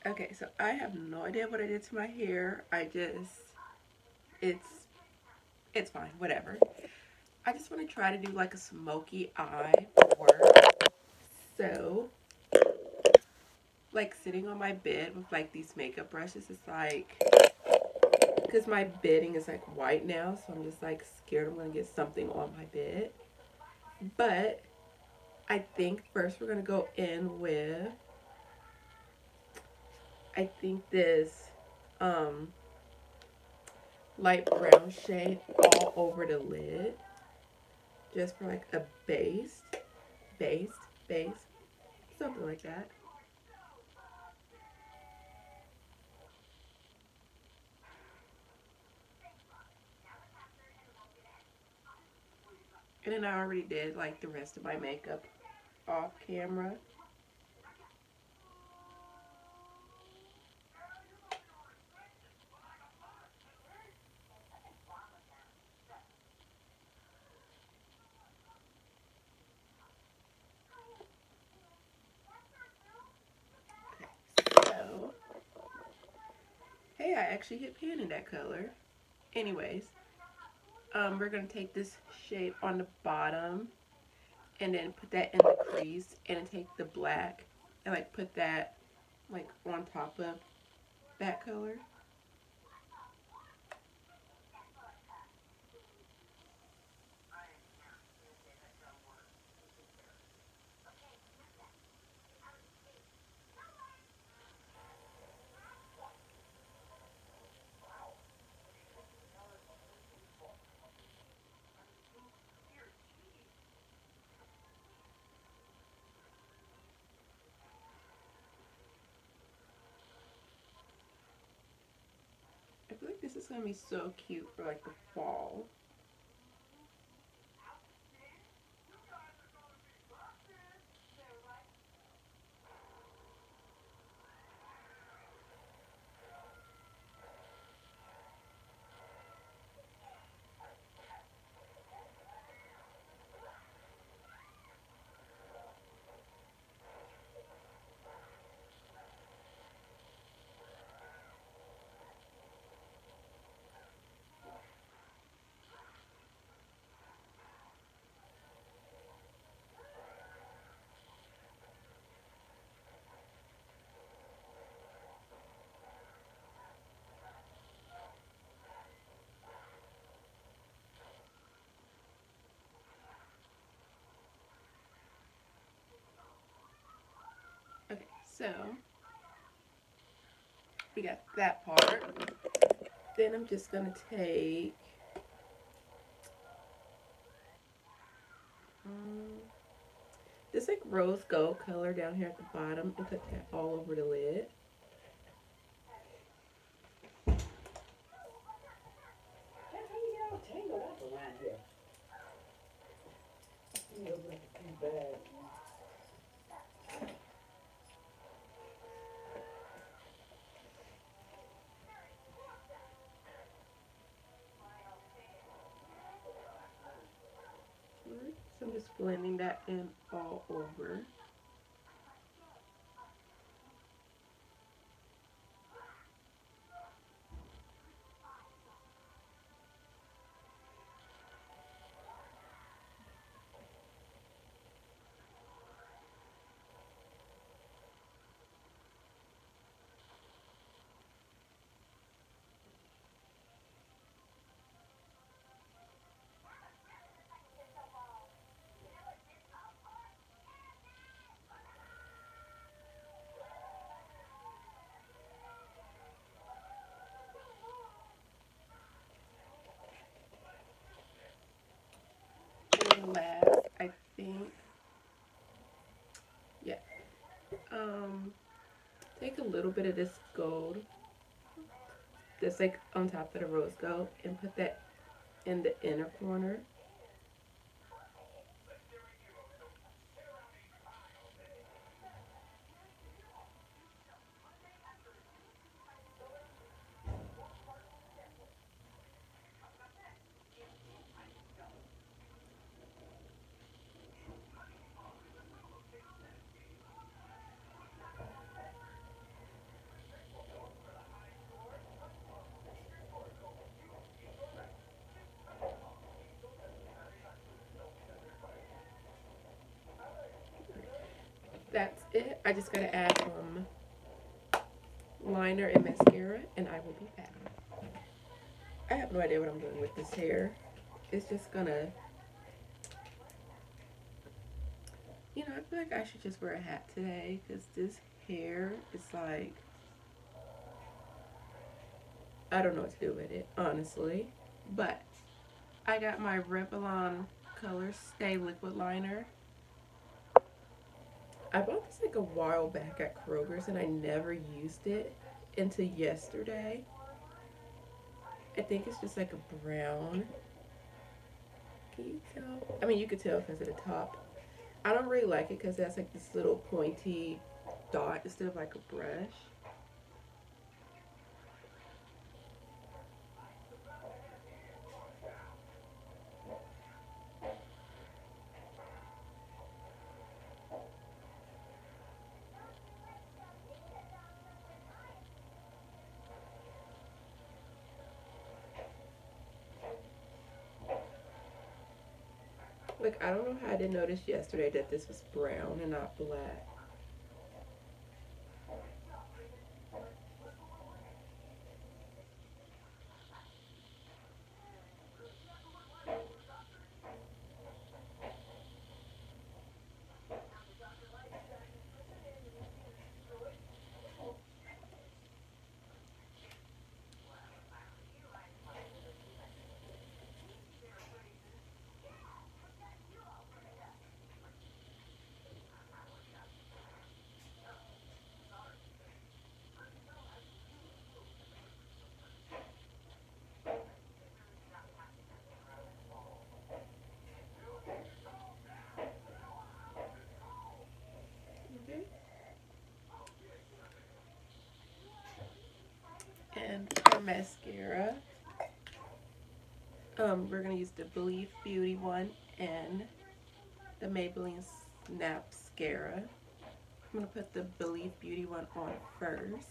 Okay, so I have no idea what I did to my hair. It's it's fine, whatever. I just want to try to do like a smoky eye for work. So, like sitting on my bed with like these makeup brushes, it's like, because my bedding is like white now, so I'm just like scared I'm gonna get something on my bed. But I think first we're gonna go in with, I think this um light brown shade all over the lid, just for like a base, base, something like that. And then I already did like the rest of my makeup off camera. So, hey, I actually hit pan in that color. Anyways, we're gonna take this shade on the bottom and then put that in the crease and then take the black and like put that like on top of that color. I feel like this is gonna be so cute for like the fall. Okay, so we got that part. Then I'm just gonna take um, this like rose gold color down here at the bottom and put that all over the lid. So I'm just blending that in all over. And last, I think, yeah, um, take a little bit of this gold that's like on top of the rose gold and put that in the inner corner. that's it. I just gotta add liner and mascara, and I will be back. I have no idea what I'm doing with this hair. It's just gonna, I feel like I should just wear a hat today because this hair is like, I don't know what to do with it, honestly. But I got my Revlon Color Stay Liquid Liner. I bought this like a while back at Kroger's and I never used it until yesterday. I think it's just like a brown. Can you tell? I mean, you could tell because of the top. I don't really like it because it has like this little pointy dot instead of like a brush. Like, I don't know how I didn't notice yesterday that this was brown and not black. Okay. And for mascara, we're gonna use the Believe Beauty one and the Maybelline Snapscara. I'm gonna put the Believe Beauty one on first.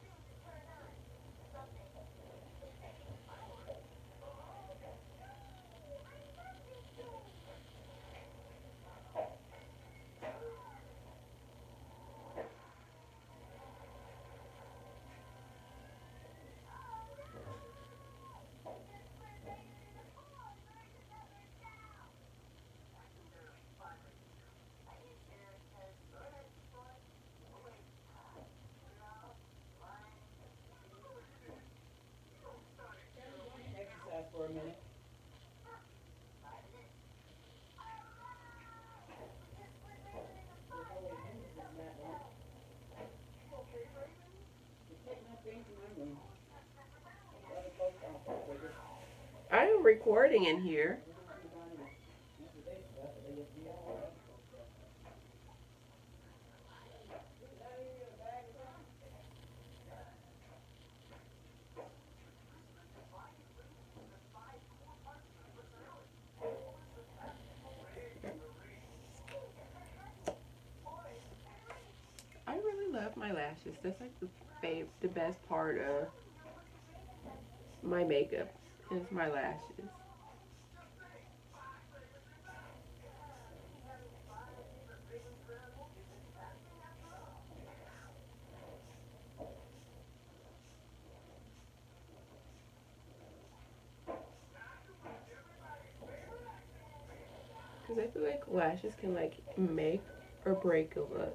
Exercise for a minute. I am recording in here. I really love my lashes. That's like the best part of my makeup is my lashes. Because I feel like lashes can like make or break a look.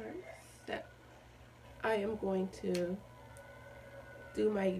that I am going to do my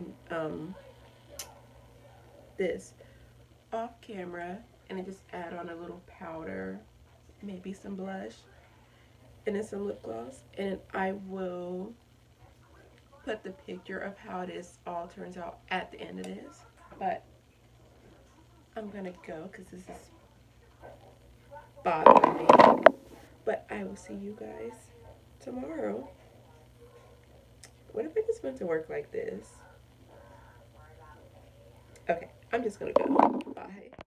this off camera, and then just add on a little powder, maybe some blush, and then some lip gloss, and I will put the picture of how this all turns out at the end of this. But I'm gonna go because this is bothering me. But I will see you guys tomorrow. What if I just went to work like this? Okay, I'm just gonna go. Bye.